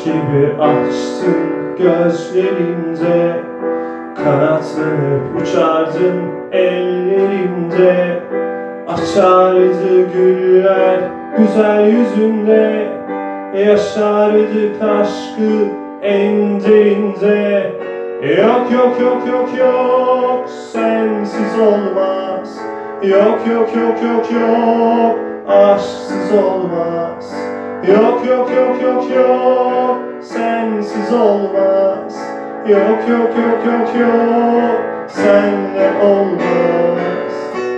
gibi açtın gözlerinde, kanatlanıp uçardın ellerinde. Açardı güller güzel yüzünde, yaşardık aşkı en derinde. Yok yok yok yok yok, sensiz olmaz. Yok yok yok yok yok, aşksız olmaz. Yok yok yok yok yok, sensiz olmaz. Yok yok yok yok yok, senle olmaz.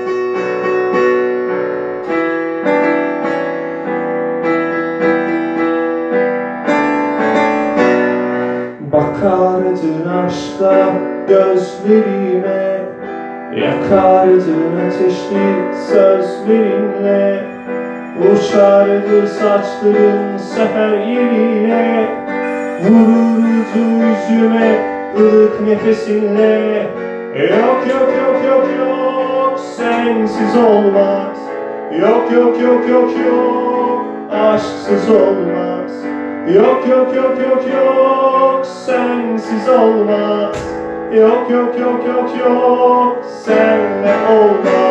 Bakardın aşkla gözlerime, yakardın ateşli sözlerinle. Uçardı saçların seher yerine, vururdu yüzüme ılık nefesinle. Yok yok yok yok yok, sensiz olmaz. Yok yok yok yok yok, aşksız olmaz. Yok yok yok yok yok, sensiz olmaz. Yok yok yok yok yok, senle olmaz.